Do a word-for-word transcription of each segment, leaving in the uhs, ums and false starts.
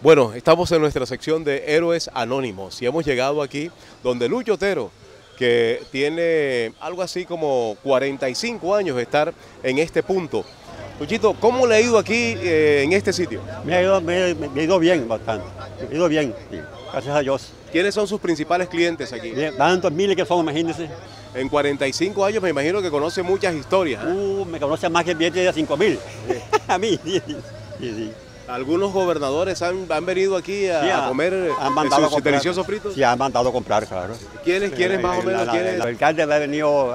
Bueno, estamos en nuestra sección de Héroes Anónimos y hemos llegado aquí donde Lucho Otero, que tiene algo así como cuarenta y cinco años de estar en este punto. Luchito, ¿cómo le ha ido aquí eh, en este sitio? Me ha ido, me, me ha ido bien bastante, me ha ido bien, sí, gracias a Dios. ¿Quiénes son sus principales clientes aquí? Bien, tantos miles que son, imagínense. En cuarenta y cinco años me imagino que conoce muchas historias, ¿eh? Uh, me conocen más que el billete de cinco mil, a mí, sí, sí, sí. Algunos gobernadores han, han venido aquí a, Sí, a comer han mandado sus a comprar, deliciosos fritos. Sí, han mandado a comprar, claro. ¿Quiénes, quiénes más o menos? La, la, ¿quiénes? el alcalde me ha venido a,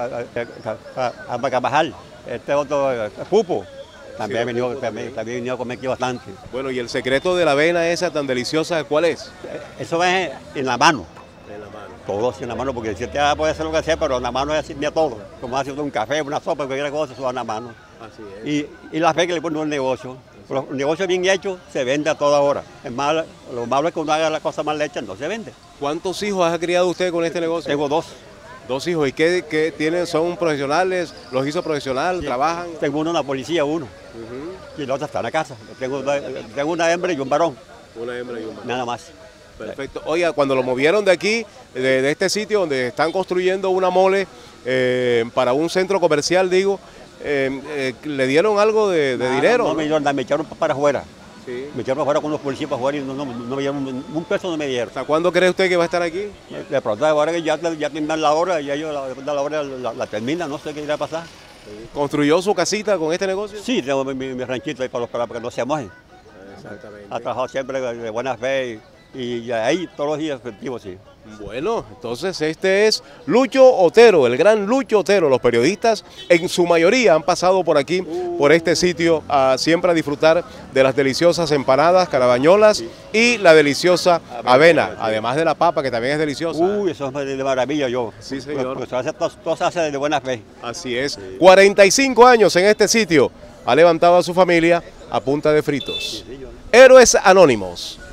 a, a, a Carvajal, este otro, a Pupo, también, Sí, ha venido, Pupo también, también. también ha venido a comer aquí bastante. Bueno, ¿y el secreto de la avena esa tan deliciosa cuál es? Eso es en la mano. En la mano. Todo así en la mano, porque si usted puede hacer lo que sea, pero en la mano es así, mira todo. Como hace un café, una sopa, cualquier cosa, eso va en la mano. Así es. Y, y la fe que le pone un negocio. Pero un negocio bien hecho se vende a toda hora. Es malo, lo malo es que uno haga la cosa mal hecha, no se vende. ¿Cuántos hijos ha criado usted con este negocio? Tengo dos. Dos hijos. ¿Y qué, qué tienen? ¿Son profesionales? ¿Los hizo profesional? Sí. ¿Trabajan? Tengo uno en la policía, uno. Uh-huh. Y la otra está en la casa. Tengo, tengo una hembra y un varón, Una hembra y un varón. nada más. Perfecto. Oiga, cuando lo movieron de aquí, de, de este sitio donde están construyendo una mole eh, para un centro comercial, digo, eh, eh, ¿le dieron algo de, de Nada, dinero? No, ¿no? me dieron nada, me echaron para afuera. Sí. Me echaron para afuera con los policías para afuera y no, no, no me dieron un peso, no me dieron. ¿Hasta cuándo cree usted que va a estar aquí? De pronto ahora que ya, ya terminan la hora, ya ellos la, la hora la, la terminan, no sé qué irá a pasar. ¿Construyó su casita con este negocio? Sí, tengo mi, mi ranchito ahí para, los, para que no se mojen. Exactamente. Ha trabajado siempre de buena fe y, y ahí todos los días efectivo, sí. Bueno, entonces este es Lucho Otero, el gran Lucho Otero. Los periodistas en su mayoría han pasado por aquí, por este sitio, a, siempre a disfrutar de las deliciosas empanadas, carabañolas y la deliciosa avena, además de la papa que también es deliciosa. Uy, eso es de maravilla yo. Sí, señor. Porque se hace, todo, todo se hace de buena fe. Así es, cuarenta y cinco años en este sitio, ha levantado a su familia a punta de fritos. Héroes Anónimos.